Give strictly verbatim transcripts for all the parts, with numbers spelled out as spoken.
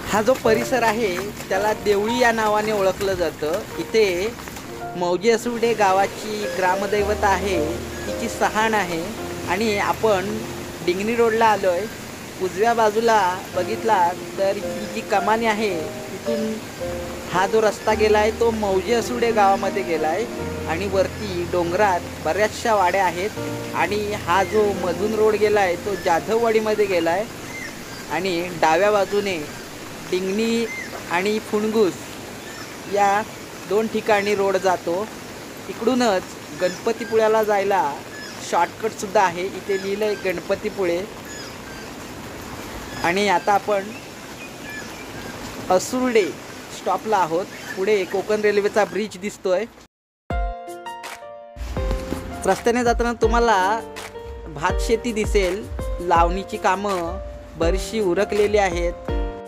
हा जो परिसर आहे त्याला देवळी या नावाने ओळखलं जातं। इथे मौजे असुडे गावाची ग्रामदैवत आहे, तिची सहाण आहे आणि आपण डिंगणी रोडला आलोय। उजव्या बाजूला बघितला तर ही जी कमानी आहे तिथून हा जो रस्ता गेलाय तो मौजे असुडे गावामध्ये गेलाय आणि वरती डोंगरात बऱ्याचशा वाड्या आहेत आणि हा जो मधून रोड गेलाय तो जाधववाडीमध्ये गेलाय आणि डाव्या बाजूने डिंगणी आणि फुणगुस या दोन ठिकाणी रोड जातो। इकडूनच गणपतीपुळ्याला जायला शॉर्टकट सुद्धा आहे, इथे लिहिलंय गणपतीपुळे। आणि आता आपण असुर्डे स्टॉपला आहोत। पुढे कोकण रेल्वेचा ब्रिज दिसतोय। रस्त्याने जाताना तुम्हाला भात शेती दिसेल, लावणीची कामं बरीचशी उरकलेली आहेत।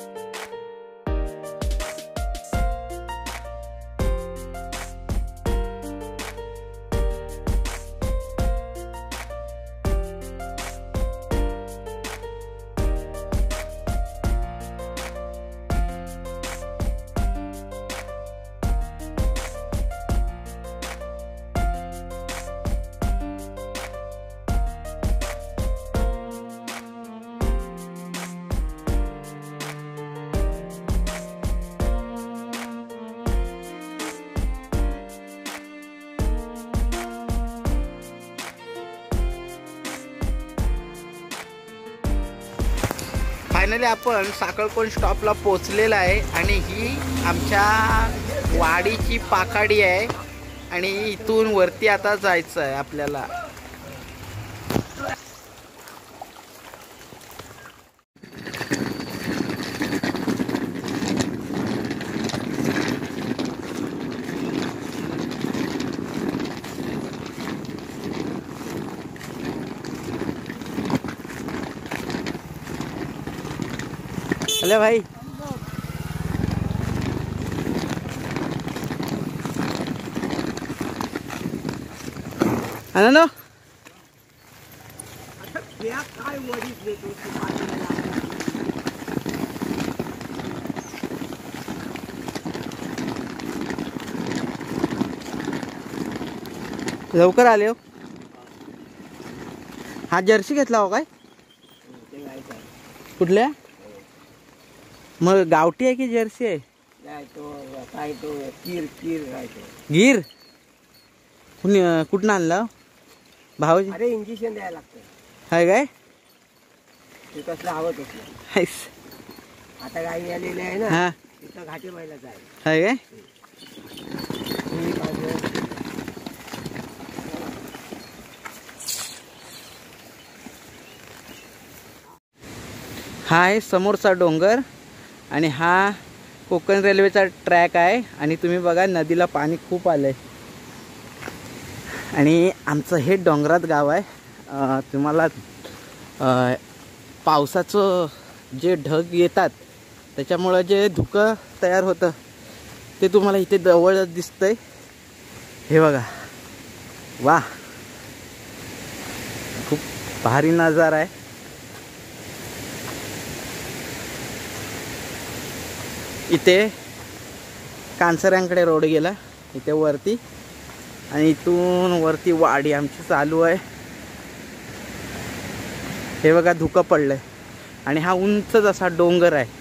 फायनली आपण साखळकोण स्टॉपला पोहोचलेला आहे आणि ही आमच्या वाडीची पाखाडी आहे आणि इथून वरती आता जायचं आहे आपल्याला। हेलो भाई, है ना? लवकर आले हो। हा जर्सी घेतला हो काय? कुठल्या? मग गावठी आहे की जर्सी आहे? नाही तो काय तो कीर कीर आहे तो। गिर कुणी कुठून आणला भाऊजी? अरे इंजेक्शन द्यायला लागतं। हाय काय? ते कसलं हवं तसलं। आता गाई आलेली आहे ना, हा तिथं घाटे बैलाच आहे। हाय काय? हा आहे समोरचा डोंगर आणि हा कोकण रेल्वेचा ट्रॅक आहे आणि तुम्ही बघा नदीला पाणी खूप आलंय आणि आमचं हे डोंगरात गाव आहे। तुम्हाला पावसाचं जे ढग येतात त्याच्यामुळं जे धुकं तयार होतं ते तुम्हाला इथे जवळच दिसतंय। हे बघा, वा खूप भारी नजारा आहे। इथे कांसऱ्यांकडे रोड गेला इथे वरती आणि इथून वरती वाडी आमची चालू आहे। हे बघा धुकं पडलंय आणि हा उंचच असा डोंगर आहे।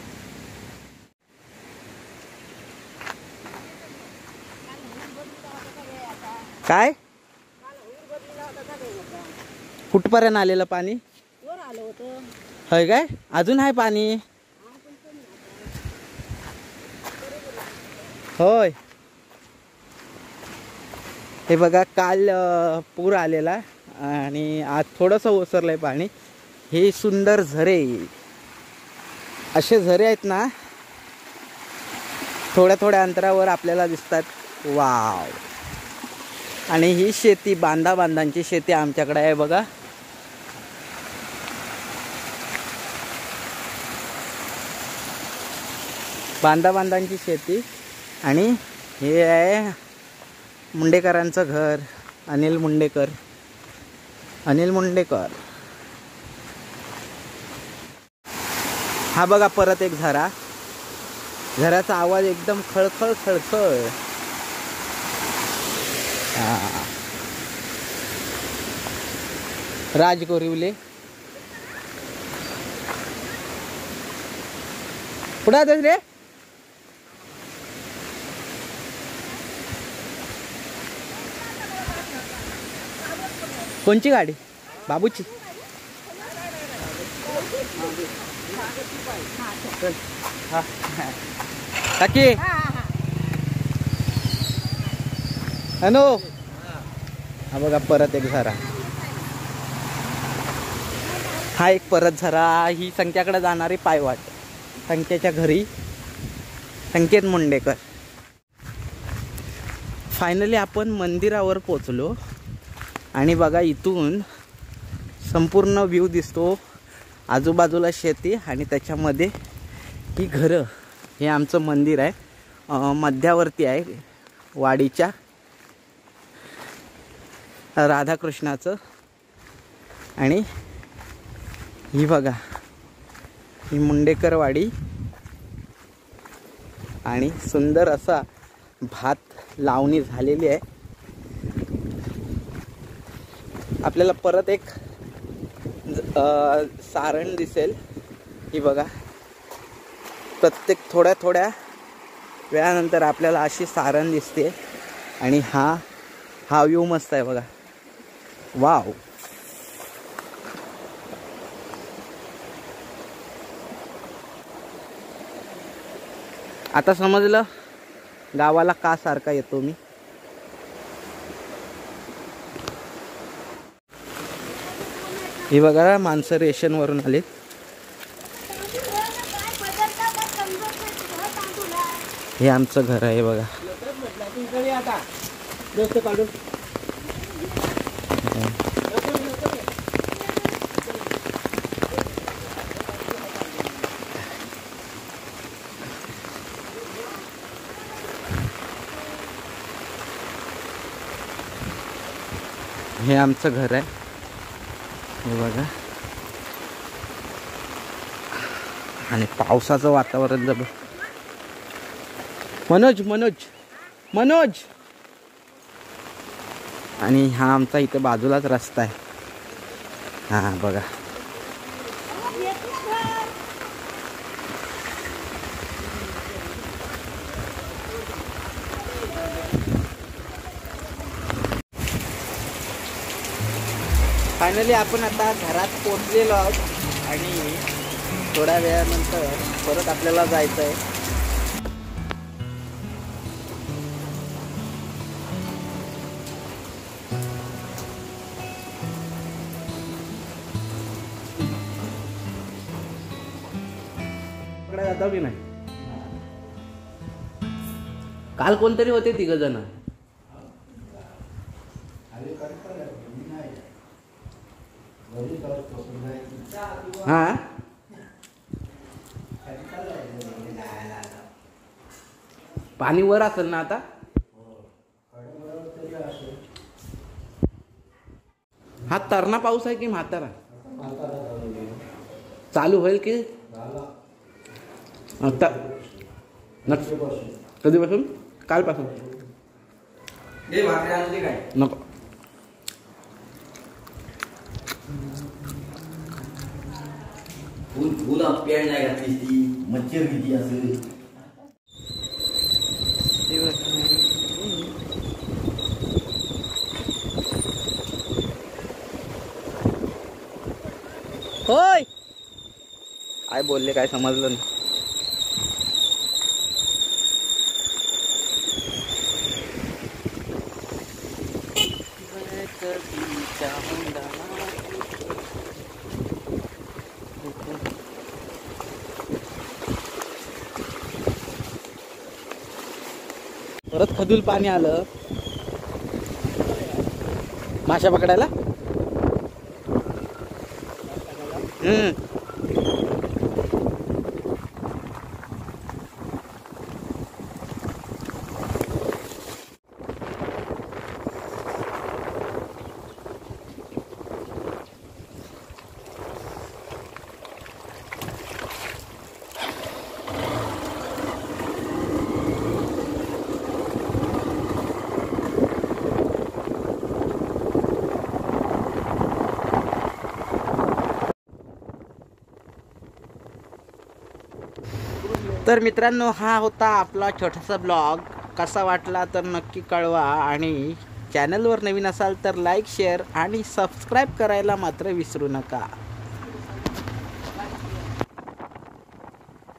काय कुठपर्यंत आलेलं पाणी? होय काय? अजून आहे पाणी? होय, हे बघा काल पूर आलेला आणि आज थोडंसं ओसरलंय पाणी। हे सुंदर झरे, असे झरे आहेत ना थोड्या थोड्या अंतरावर आपल्याला दिसतात। वाव, आणि ही शेती बांधा बांधांची शेती आमच्याकडे आहे बघा। बांधा बांधांची शेती आणि हे आहे मुंडेकरांचं घर, अनिल मुंडेकर। अनिल मुंडेकर हा बघा परत एक झरा झऱ्याचा आवाज एकदम खळखळ खळखळ. हा राजकोरिवले पुढे आदच रे. कोणची गाडी? बाबूची. काकी हॅलो. हा बघा परत एक झरा. हा एक परत झरा. ही संख्याकडे जाणारी पायवाट. संख्याच्या घरी संकेत मुंडेकर. फायनली आपण मंदिरावर पोचलो आणि बघा इथून संपूर्ण व्ह्यू दिसतो. आजूबाजूला शेती आणि त्याच्यामध्ये ही घरं. हे आमचं मंदिर आहे, मध्यावरती आहे वाडीच्या राधाकृष्णाचं. आणि ही बघा ही मुंडेकर वाडी आणि सुंदर असा भात लावणी झालेली आहे. आपल्याला परत एक सारण दिसेल. ही बघा प्रत्येक थोड्या थोड्या वेळानंतर आपल्याला अशी सारण दिसते. आणि हा हा व्ह्यू मस्त आहे बघा. वाव. आता समजलं गावाला का सारखा येतो मी. हे बघा माणसं रेशनवरून आलेत. हे आमचं घर आहे बघा. हे आमचं घर आहे. हे बघा. आणि पावसाचं वातावरण जब. मनोज मनोज मनोज आणि हा आमचा इथे बाजूलाच रस्ता आहे. हा बघा. फायनली आपण आता घरात पोचलेलो आहोत आणि थोड्या वेळानंतर परत आपल्याला जायचं आहे. जाता की नाही. काल कोणतरी होते तिघ जण. हा पाणी वर असेल ना आता. हा तरणा पाऊस आहे की म्हातारा चालू होईल की आता कधीपासून? कालपासून नको. फुल फुल पेड नाही घातली ती मच्छर किती असेल. होय काय बोलले काय समजलं नाही. परत खदूल पाणी आलं माशा पकडायला. हम्म तर मित्रांनो, हा होता आपला छोटासा ब्लॉग. कसा वाटला तर नक्की कळवा आणि चॅनलवर नवीन असाल तर लाईक शेअर आणि सबस्क्राईब करायला मात्र विसरू नका.